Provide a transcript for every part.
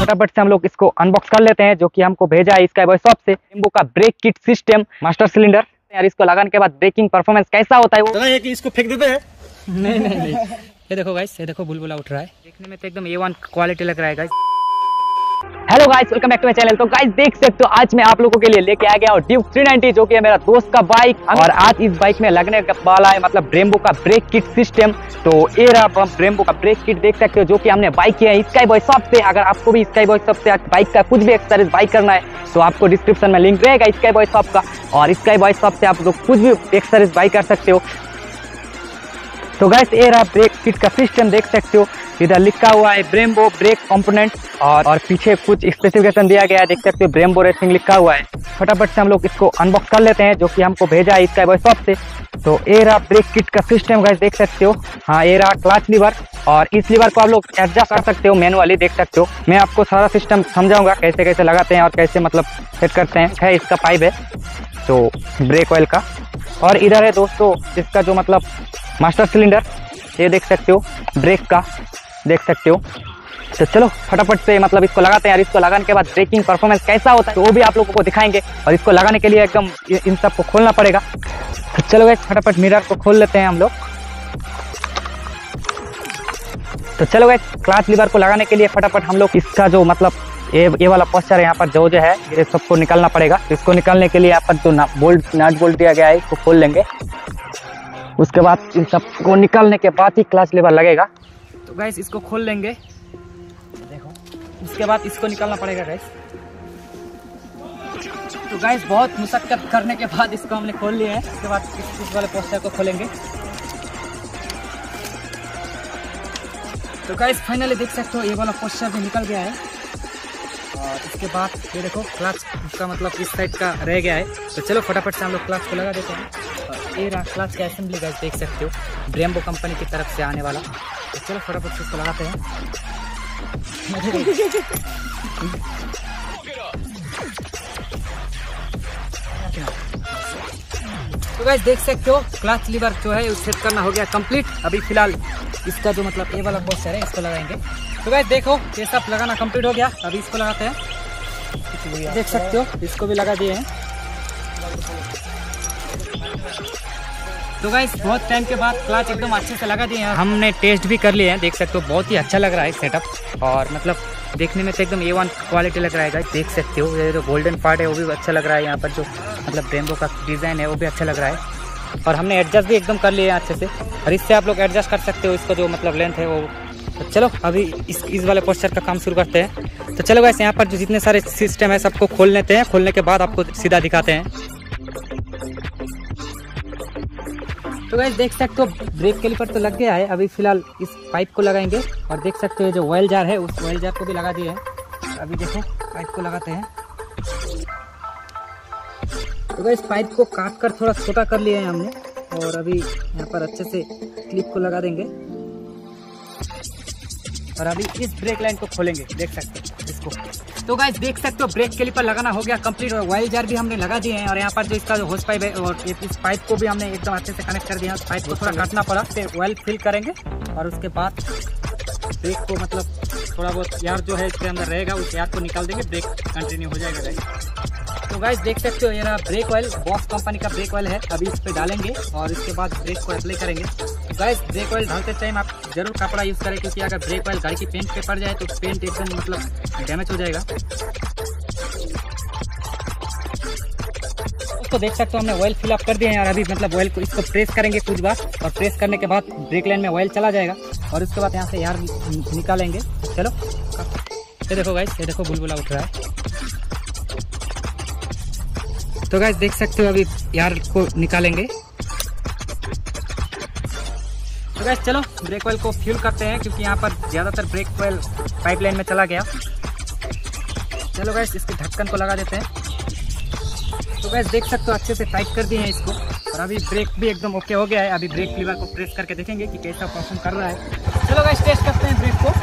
फटाफट से हम लोग इसको अनबॉक्स कर लेते हैं, जो कि हमको भेजा है स्काई बॉय शॉप से। ब्रेम्बो का brake kit system master cylinder यार, इसको लगाने के बाद ब्रेकिंग परफॉर्मेंस कैसा होता है वो है कि इसको फेंक देते हैं। नहीं ये देखो गाइस, ये देखो बुलबुला उठ रहा है, देखने में तो एकदम A1 क्वालिटी लग रहा है guys. Hello guys, welcome back to my channel. तो गाइस देख सकते हो आज मैं आप लोगों के लिए लेके आ गया हूँ ड्यूक 390, जो कि है मेरा दोस्त का बाइक। और आज इस बाइक में लगने वाला है मतलब ब्रेम्बो का ब्रेक किट सिस्टम। तो ये रहा ब्रेम्बो का ब्रेक किट, देख सकते हो, जो कि हमने बाइक किया है स्काई बॉय शॉप से। अगर आपको भी स्काई बॉय शॉप से बाइक का कुछ भी एक्सेसरीज बाइक करना है तो आपको डिस्क्रिप्शन में लिंक रहेगा स्काई बॉय शॉप का, और स्काई बॉय शॉप से आप लोग कुछ भी एक्सेसरीज बाइक कर सकते हो। तो गाइस ये रहा ब्रेक किट का सिस्टम, देख सकते हो इधर लिखा हुआ है ब्रेम्बो ब्रेक कंपोनेंट, और पीछे कुछ स्पेसिफिकेशन दिया गया है, देख सकते हो ब्रेम्बो रेसिंग लिखा हुआ है। फटाफट से हम लोग इसको अनबॉक्स कर लेते हैं, जो कि हमको भेजा है स्काई बॉय शॉप से। तो ये रहा ब्रेक किट का सिस्टम गाइस, देख सकते हो। हाँ ये रहा क्लच लीवर, और इस लीवर को आप लोग एडजस्ट कर सकते हो मैनुअली, देख सकते हो। मैं आपको सारा सिस्टम समझाऊंगा कैसे कैसे लगाते हैं और कैसे मतलब सेट करते हैं। है इसका पाइप है तो ब्रेक ऑयल का, और इधर है दोस्तों इसका जो मतलब मास्टर सिलेंडर, ये देख सकते हो ब्रेक का, देख सकते हो। तो चलो फटाफट से मतलब इसको लगाते हैं, और इसको लगाने के बाद ब्रेकिंग परफॉर्मेंस कैसा होता है तो वो भी आप लोगों को दिखाएंगे। और इसको लगाने के लिए एकदम इन सब को खोलना पड़ेगा। तो चलो गाइस फटाफट मिरर को खोल लेते हैं हम लोग। तो चलो गाइस क्लच लीवर को लगाने के लिए फटाफट हम लोग इसका जो मतलब ये वाला पोस्चर है यहाँ पर जो है ये सबको निकालना पड़ेगा। तो इसको निकालने के लिए यहाँ पर जो नट बोल्ट दिया गया है इसको खोल लेंगे। उसके बाद इन सब को निकालने के बाद ही क्लच लीवर लगेगा। तो गाइस इसको खोल लेंगे, देखो। उसके बाद इसको निकालना पड़ेगा गाइस। तो गाइस बहुत मुशक्कत करने के बाद इसको हमने खोल लिया है। उसके बाद इस वाले पोस्टर को खोलेंगे। तो गाइस फाइनली देख सकते हो ये वाला पोस्टर भी निकल गया है। और इसके बाद ये देखो क्लच का मतलब इस साइड का रह गया है। तो चलो फटाफट से हम लोग क्लच को लगा देते हैं। और ये रहा क्लच का असेंबली गाइस, देख सकते हो ब्रेम्बो कंपनी की तरफ से आने वाला। तो चलो फटाफट से इसको लगाते हैं। तो गाइस देख सकते हो क्लच लीवर जो है सेट करना हो गया कंप्लीट। अभी फिलहाल इसका जो मतलब ये वाला पोस्टर है इसको लगाएंगे। तो गाइस देखो ये सब लगाना कंप्लीट हो गया। अभी इसको लगाते हैं, देख सकते हो इसको भी लगा दिए हैं। तो गाइस बहुत टाइम के बाद क्लच एकदम अच्छे से लगा दिए हैं। हमने टेस्ट भी कर लिए हैं, देख सकते हो बहुत ही अच्छा लग रहा है सेटअप। और मतलब देखने में तो एकदम A1 क्वालिटी लग रहा है गाइस, देख सकते हो। ये जो गोल्डन पार्ट है वो भी अच्छा लग रहा है, यहाँ पर जो मतलब ब्रेम्बो का डिज़ाइन है वो भी अच्छा लग रहा है। और हमने एडजस्ट भी एकदम कर लिए हैं अच्छे से, और इससे आप लोग एडजस्ट कर सकते हो इसका जो मतलब लेंथ है वो। तो चलो अभी इस वाले पोस्टर का काम शुरू करते हैं। तो चलो गाइस यहाँ पर जो जितने सारे सिस्टम है सबको खोल लेते हैं, खोलने के बाद आपको सीधा दिखाते हैं। तो गाइस देख सकते हो ब्रेक कैलिपर तो लग गया है। अभी फिलहाल इस पाइप को लगाएंगे, और देख सकते हो जो ऑयल जार है उस ऑयल जार को भी लगा दिए हैं। अभी देखो पाइप को लगाते हैं। तो गाइस पाइप को काट कर थोड़ा छोटा कर लिया है हमने, और अभी यहाँ पर अच्छे से क्लिप को लगा देंगे। और अभी इस ब्रेक लाइन को खोलेंगे, देख सकते हो इसको। तो गाइस देख सकते हो ब्रेक कैलिपर लगाना हो गया कंप्लीट, और ऑयल जार भी हमने लगा दिए हैं। और यहाँ पर जो इसका जो होस पाइप है और इस पाइप को भी हमने एकदम अच्छे से कनेक्ट कर दिया। पाइप को थोड़ा काटना पड़ा, फिर ऑयल फिल करेंगे, और उसके बाद ब्रेक को मतलब थोड़ा बहुत यार जो है इसके अंदर रहेगा उस यार को निकाल देंगे, ब्रेक कंटिन्यू हो जाएगा गाइस। तो गाइस देख सकते हो ये रहा ब्रेक ऑयल, बॉस कंपनी का ब्रेक ऑयल है। अभी इस पे डालेंगे और इसके बाद ब्रेक को अप्लाई करेंगे। तो गाइस ब्रेक ऑयल डालते टाइम आप जरूर कपड़ा यूज करें, क्योंकि अगर ब्रेक ऑयल गाड़ी की पेंट पे पड़ जाए तो पेंट एकदम मतलब डैमेज हो जाएगा। तो देख सकते हो हमने ऑयल फिल अप कर दिया है, और अभी मतलब ऑयल को इसको प्रेस करेंगे कुछ बार, और प्रेस करने के बाद ब्रेक लाइन में ऑयल चला जाएगा, और उसके बाद यहाँ से यार निकालेंगे। चलो ये देखो गाइस, ये देखो बुलबुला उठ रहा है। तो गाइस देख सकते हो अभी यार को निकालेंगे। तो गाइस चलो ब्रेक ऑयल को फ्यूल करते हैं, क्योंकि यहाँ पर ज्यादातर ब्रेक ऑयल पाइपलाइन में चला गया। चलो गाइस इसके ढक्कन को लगा देते हैं। तो गाइस देख सकते हो अच्छे से टाइट कर दिए हैं इसको, और अभी ब्रेक भी एकदम ओके हो गया है। अभी ब्रेक लीवर को प्रेस करके देखेंगे कि कैसा परफॉर्म कर रहा है। चलो गाइस टेस्ट करते हैं ब्रेक को।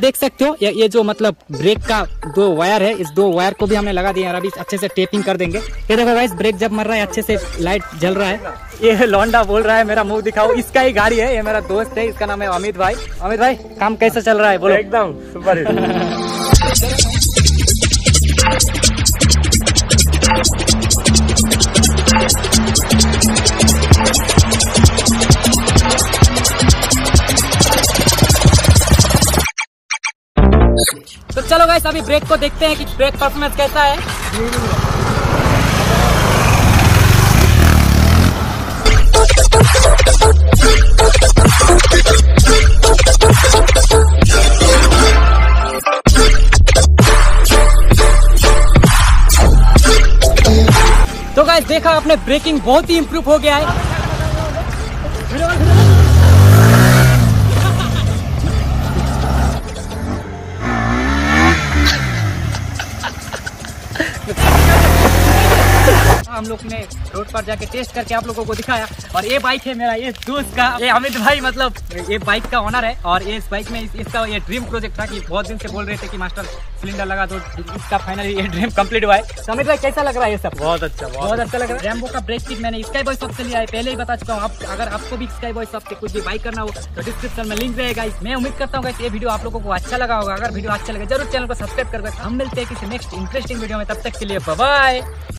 देख सकते हो ये जो मतलब ब्रेक का 2 वायर है, इस 2 वायर को भी हमने लगा दिया और अभी अच्छे से टेपिंग कर देंगे। ये देखो गाइस, ब्रेक जब मर रहा है अच्छे से लाइट जल रहा है। ये लौंडा बोल रहा है मेरा मुंह दिखाओ, इसका ही गाड़ी है, ये मेरा दोस्त है, इसका नाम है अमित भाई। अमित भाई काम कैसे चल रहा है बोलो? एकदम सुपर तो चलो गाइस अभी ब्रेक को देखते हैं कि ब्रेक परफॉर्मेंस कैसा है। तो गाइस देखा आपने, ब्रेकिंग बहुत ही इंप्रूव हो गया है। हम लोग ने रोड पर जाके टेस्ट करके आप लोगों को दिखाया। और ये बाइक है मेरा ये दोस्त का, ये अमित भाई मतलब ये बाइक का ओनर है। और ये इस बाइक में इसका ये ड्रीम प्रोजेक्ट था कि बहुत दिन से बोल रहे थे कि मास्टर सिलेंडर लगा, तो इसका फाइनली ये ड्रीम कंप्लीट हुआ है। तो अमित भाई कैसा लग रहा है ये सब? बहुत अच्छा लग रहा है। रैम्बो का ब्रेक किट मैंने स्काई बॉय शॉप से लिया है, पहले ही बता चुका हूँ। अगर आपको भी स्काई बॉय शॉप से कुछ भी बाइक करना हो तो डिस्क्रिप्शन में लिंक रहेगा। मैं उम्मीद करता हूँ ये वीडियो आप लोगों को अच्छा लगा होगा। अगर वीडियो अच्छा लगे जरूर चैनल को सब्सक्राइब करके हम मिलते हैं किसी नेक्स्ट इंटरेस्टिंग वीडियो में, तब तक के लिए बाय बाय।